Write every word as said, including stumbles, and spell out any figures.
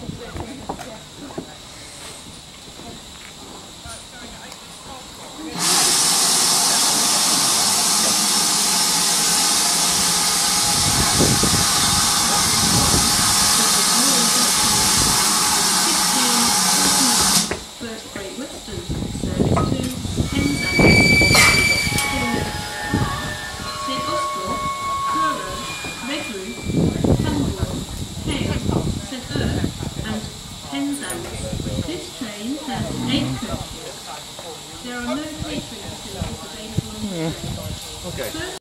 This train has eight coaches. There are no catering facilities available on the train. Okay.